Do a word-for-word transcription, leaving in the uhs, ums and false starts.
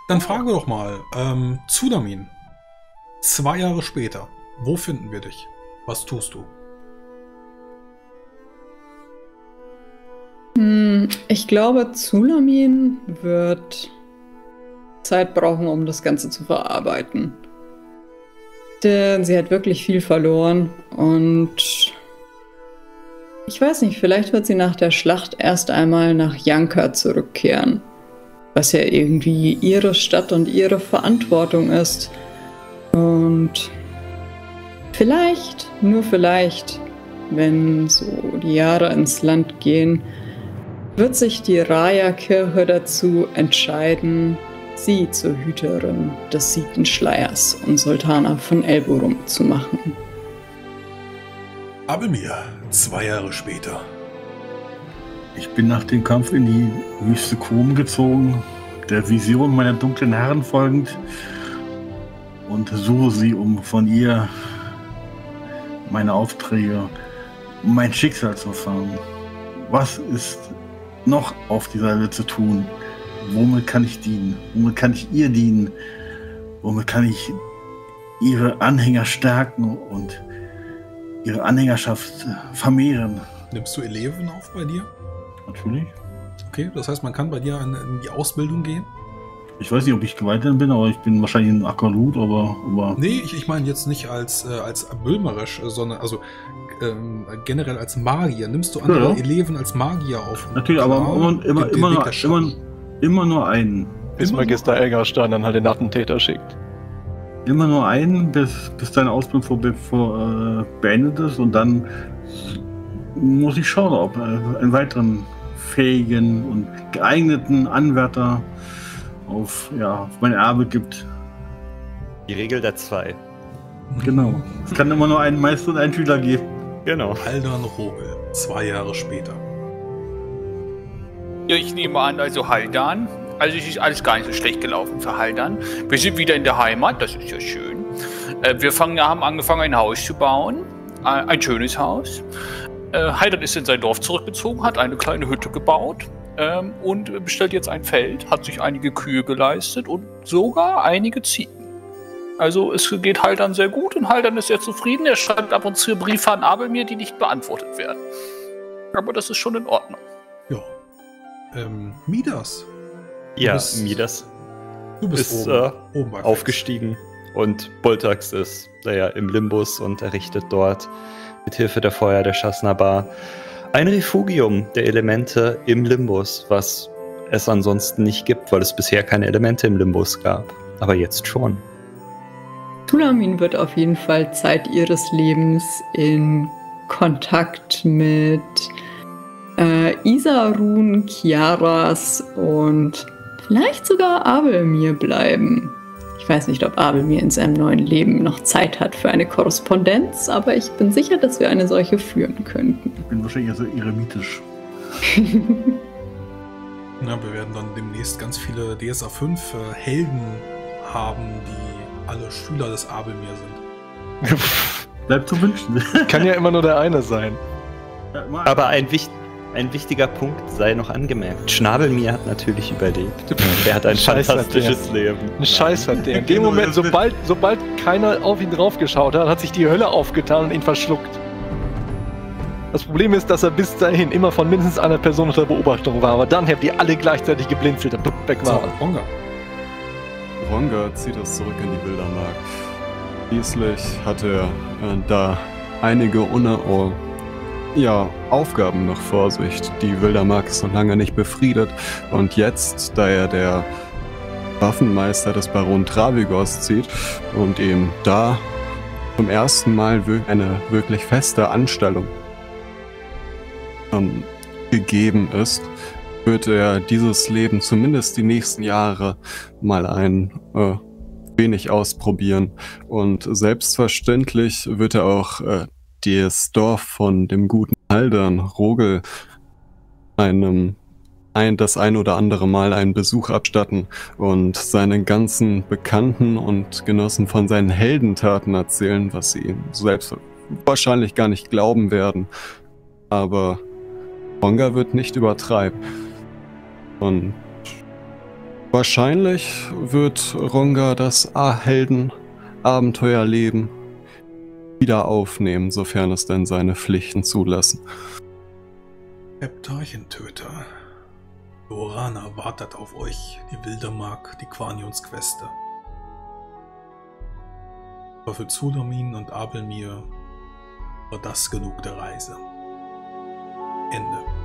Dann frage doch mal, ähm, Tsunamin, zwei Jahre später, wo finden wir dich? Was tust du? Hm, ich glaube, Tsunamin wird Zeit brauchen, um das Ganze zu verarbeiten. Denn sie hat wirklich viel verloren und ich weiß nicht, vielleicht wird sie nach der Schlacht erst einmal nach Yanka zurückkehren, was ja irgendwie ihre Stadt und ihre Verantwortung ist. Und vielleicht, nur vielleicht, wenn so die Jahre ins Land gehen, wird sich die Raya-Kirche dazu entscheiden, sie zur Hüterin des siebten Schleiers und Sultana von Elburum zu machen. Abelmir, zwei Jahre später. Ich bin nach dem Kampf in die Wüste Chrom gezogen, der Vision meiner dunklen Herren folgend, und suche sie, um von ihr meine Aufträge, um mein Schicksal zu erfahren. Was ist noch auf dieser Welt zu tun? Womit kann ich dienen? Womit kann ich ihr dienen? Womit kann ich ihre Anhänger stärken und ihre Anhängerschaft vermehren? Nimmst du Eleven auf bei dir? Natürlich. Okay, das heißt, man kann bei dir in, in die Ausbildung gehen? Ich weiß nicht, ob ich geweitert bin, aber ich bin wahrscheinlich ein Akalut, aber, aber... Nee, ich, ich meine jetzt nicht als, äh, als Böhmerisch, sondern also ähm, generell als Magier. Nimmst du andere Ja, ja. Eleven als Magier auf? Natürlich, aber immer, immer, immer, nur, immer, immer nur einen. Bis immer Magister Elgerstein dann halt den Attentäter schickt. Immer nur einen, bis, bis deine Ausbildung vor, vor, äh, beendet ist, und dann muss ich schauen, ob äh, einen weiteren fähigen und geeigneten Anwärter auf, ja, auf mein Erbe gibt. Die Regel der zwei. Genau. Es kann immer nur einen Meister und einen Schüler geben. Genau. Haldan Rogel, zwei Jahre später. Ja, ich nehme an, also Haldan. Also es ist alles gar nicht so schlecht gelaufen für Haldan. Wir sind wieder in der Heimat, das ist ja schön. Äh, wir fangen, haben angefangen, ein Haus zu bauen. Äh, ein schönes Haus. Äh, Haldan ist in sein Dorf zurückgezogen, hat eine kleine Hütte gebaut. Ähm, und bestellt jetzt ein Feld, hat sich einige Kühe geleistet und sogar einige Ziegen. Also es geht Haldan sehr gut und Haldan ist sehr zufrieden. Er schreibt ab und zu Briefe an Abelmir, die nicht beantwortet werden. Aber das ist schon in Ordnung. Ja. Ähm, Midas. Du Ja, bist, Midas du bist ist oben, äh, oben bei aufgestiegen und Boltax ist naja, im Limbus und errichtet dort mit Hilfe der Feuer der Shasnabar ein Refugium der Elemente im Limbus, was es ansonsten nicht gibt, weil es bisher keine Elemente im Limbus gab. Aber jetzt schon. Tsunamin wird auf jeden Fall Zeit ihres Lebens in Kontakt mit äh, Isarun, Kiaras und vielleicht sogar Abelmir bleiben. Ich weiß nicht, ob Abelmir in seinem neuen Leben noch Zeit hat für eine Korrespondenz, aber ich bin sicher, dass wir eine solche führen könnten. Ich bin wahrscheinlich so eremitisch. Na, wir werden dann demnächst ganz viele D S A fünf äh, Helden haben, die alle Schüler des Abelmir sind. Bleibt zu wünschen. Kann ja immer nur der eine sein. Ja, immer- Aber ein, wich ein wichtiger Punkt sei noch angemerkt. Schnabelmir hat natürlich überlebt. Er hat ein Scheiß hat fantastisches Leben. Ein Scheiß hat der. In dem Moment, sobald, sobald keiner auf ihn draufgeschaut hat, hat sich die Hölle aufgetan und ihn verschluckt. Das Problem ist, dass er bis dahin immer von mindestens einer Person unter Beobachtung war, aber dann habt ihr alle gleichzeitig geblinzelt und weg So, war. Ronga. Ronga zieht es zurück in die Wildermark. Schließlich hat er äh, da einige Una oh, ja, Aufgaben noch vor sich. Die Wildermark ist noch lange nicht befriedet. Und jetzt, da er der Waffenmeister des Baron Travigos zieht und ihm da zum ersten Mal eine wirklich feste Anstellung ähm, gegeben ist, wird er dieses Leben zumindest die nächsten Jahre mal ein äh, wenig ausprobieren. Und selbstverständlich wird er auch äh, das Dorf von dem guten Haldan Rogel einem ein, das ein oder andere Mal einen Besuch abstatten und seinen ganzen Bekannten und Genossen von seinen Heldentaten erzählen, was sie ihm selbst wahrscheinlich gar nicht glauben werden. Aber Ronga wird nicht übertreiben. Und Wahrscheinlich wird Ronga das Helden-Abenteuerleben wieder aufnehmen, sofern es denn seine Pflichten zulassen. Heptarchentöter. Lorana wartet auf euch, die Wildermark, die Quanions-Queste. Aber für Zulamin und Abelmir war das genug der Reise. Ende.